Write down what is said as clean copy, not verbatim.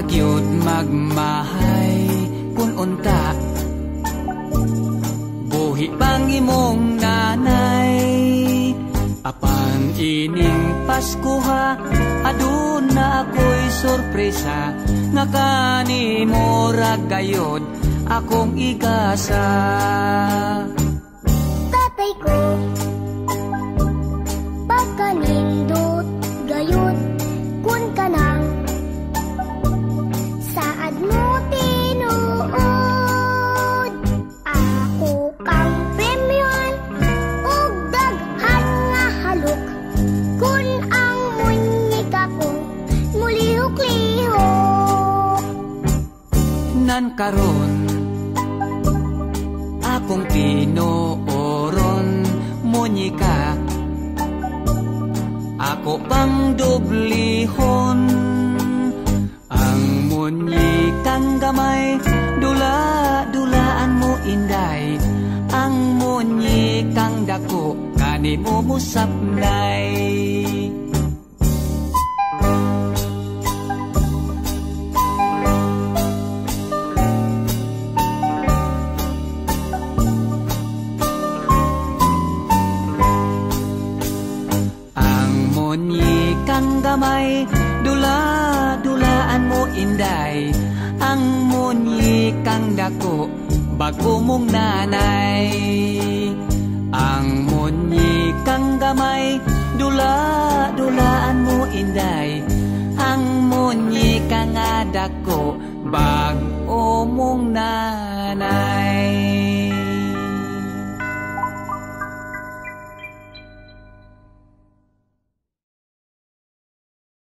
kagyud magmahay kun unta buhi pang imong nanay. Apan ining Pasko ha, aduna ako'y sorpresa nga kanimo ra gayod akong igasa. Tatay ko, pagkanindot gayod kun kanang saad mo tinuod. Ako kang premyon ug daghan nga halok kun ang munyika ko mulihok-lihok. Nan karon akong tinooron munyika, ako pang dublihon. Ang munyikang gamay, dula-dulaan mo inday. Ang munyikang dako, kanimo musapnay. Munyikang gamay, dula-dulaan mo inday. Ang munyikang dako, bago mong nanay. Ang munyikang gamay, dula-dulaan mo inday. Ang munyikang dako, bago mong nanay.